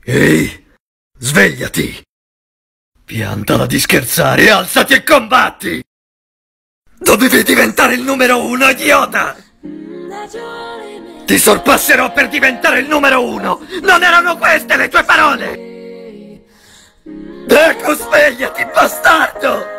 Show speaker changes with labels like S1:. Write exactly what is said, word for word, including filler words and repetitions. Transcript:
S1: Ehi, svegliati! Piantala di scherzare, alzati e combatti! Dovevi diventare il numero uno, idiota! Ti sorpasserò per diventare il numero uno! Non erano queste le tue parole! Ecco, svegliati, bastardo!